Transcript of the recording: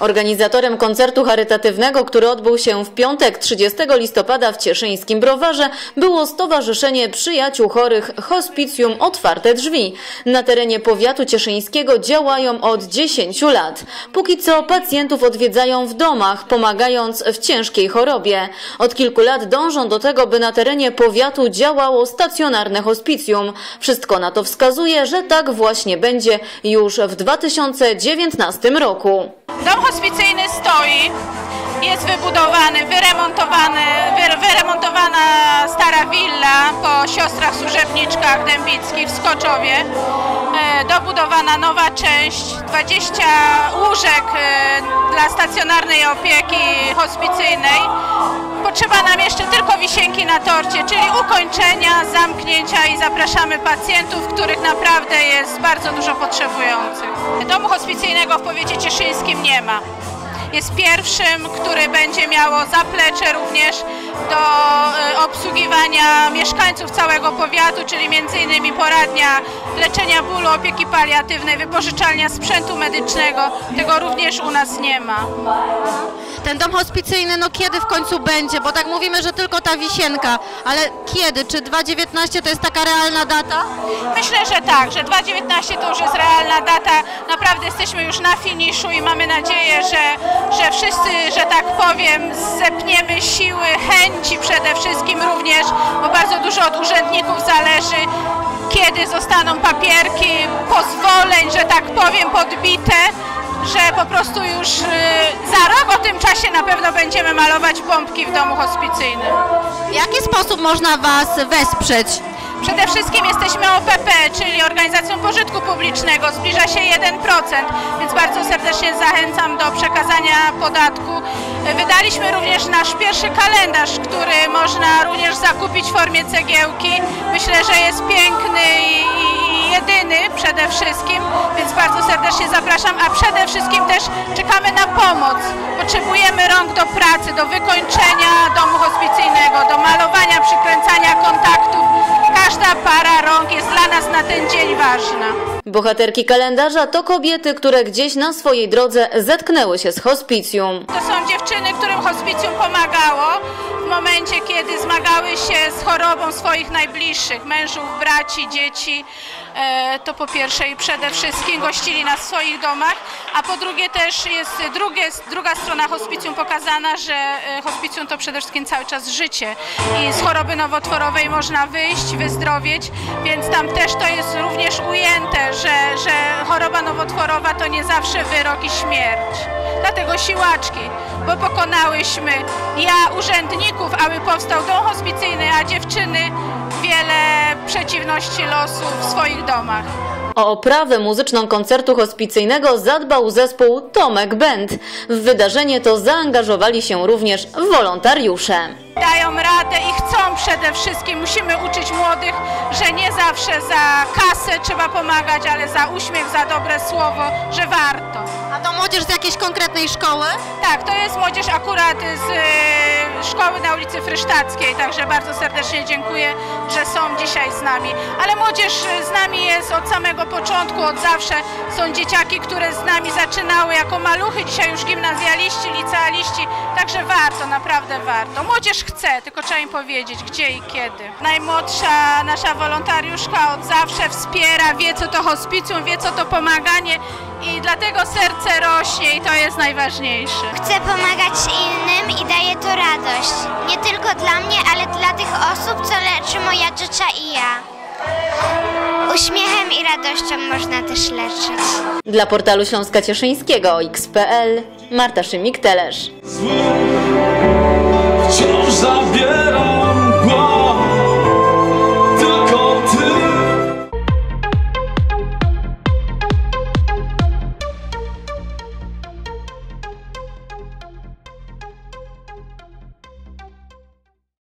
Organizatorem koncertu charytatywnego, który odbył się w piątek 30 listopada w cieszyńskim Browarze, było Stowarzyszenie Przyjaciół Chorych Hospicjum Otwarte Drzwi. Na terenie powiatu cieszyńskiego działają od 10 lat. Póki co pacjentów odwiedzają w domach, pomagając w ciężkiej chorobie. Od kilku lat dążą do tego, by na terenie powiatu działało stacjonarne hospicjum. Wszystko na to wskazuje, że tak właśnie będzie już w 2019 roku. Dom hospicyjny stoi, jest wybudowany, wyremontowana stara willa po siostrach służebniczkach dębickich w Skoczowie. Dobudowana nowa część, 20 łóżek dla stacjonarnej opieki hospicyjnej. Potrzeba nam jeszcze tylko wisienki na torcie, czyli ukończenia, zamknięcia i zapraszamy pacjentów, których naprawdę jest bardzo dużo potrzebujących. Domu hospicyjnego w powiecie cieszyńskim nie ma. Jest pierwszym, który będzie miało zaplecze również do obsługiwania mieszkańców całego powiatu, czyli m.in. poradnia leczenia bólu, opieki paliatywnej, wypożyczalnia sprzętu medycznego. Tego również u nas nie ma. Ten dom hospicyjny, no kiedy w końcu będzie? Bo tak mówimy, że tylko ta wisienka, ale kiedy? Czy 2019 to jest taka realna data? Myślę, że tak, że 2019 to już jest realna data. Naprawdę jesteśmy już na finiszu i mamy nadzieję, że wszyscy, że tak powiem, zepniemy siły, chęci przede wszystkim również, bo bardzo dużo od urzędników zależy, kiedy zostaną papierki, pozwoleń, że tak powiem, podbite, że po prostu już za rok o tym czasie na pewno będziemy malować pompki w domu hospicyjnym. W jaki sposób można Was wesprzeć? Przede wszystkim jesteśmy OPP, czyli Organizacją Pożytku Publicznego, zbliża się 1%, więc bardzo serdecznie zachęcam do przekazania podatku. Wydaliśmy również nasz pierwszy kalendarz, który można również zakupić w formie cegiełki. Myślę, że jest piękny i jedyny przede wszystkim, więc bardzo serdecznie zapraszam, a przede wszystkim też czekamy na pomoc. Potrzebujemy rąk do pracy, do wykończenia domu hospicyjnego, do malowania, przykręcania kontaktów. Każda para rąk jest dla nas na ten dzień ważna. Bohaterki kalendarza to kobiety, które gdzieś na swojej drodze zetknęły się z hospicjum. To są dziewczyny, którym hospicjum pomagało w momencie, kiedy zmagały się z chorobą swoich najbliższych, mężów, braci, dzieci. To po pierwsze i przede wszystkim gościli nas w swoich domach, a po drugie też jest druga strona hospicjum pokazana, że hospicjum to przede wszystkim cały czas życie i z choroby nowotworowej można wyjść, wyzdrowieć, więc tam też to jest również ujęte, że choroba nowotworowa to nie zawsze wyrok i śmierć. Dlatego siłaczki, bo pokonałyśmy urzędników, aby powstał dom hospicyjny, a dziewczyny wiele przeciwności losu w swoich domach. O oprawę muzyczną koncertu hospicyjnego zadbał zespół Tomek Band. W wydarzenie to zaangażowali się również wolontariusze. Dają radę i chcą przede wszystkim. Musimy uczyć młodych, że nie zawsze za kasę trzeba pomagać, ale za uśmiech, za dobre słowo, że warto. A to młodzież z jakiejś konkretnej szkoły? Tak, to jest młodzież akurat z szkoły na ulicy Frysztackiej, także bardzo serdecznie dziękuję, że są dzisiaj z nami. Ale młodzież z nami jest od samego początku, od zawsze. Są dzieciaki, które z nami zaczynały jako maluchy, dzisiaj już gimnazjaliści, licealiści, także warto, naprawdę warto. Młodzież chce, tylko trzeba im powiedzieć, gdzie i kiedy. Najmłodsza nasza wolontariuszka od zawsze wspiera, wie co to hospicjum, wie co to pomaganie i dlatego serce rośnie i to jest najważniejsze. Chcę pomagać innym i daje to radość. Nie tylko dla mnie, ale dla tych osób, co leczy moja ciocia i ja. Uśmiechem i radością można też leczyć. Dla portalu Śląska Cieszyńskiego X.pl Marta Szymik-Telesz. Wciąż zabiera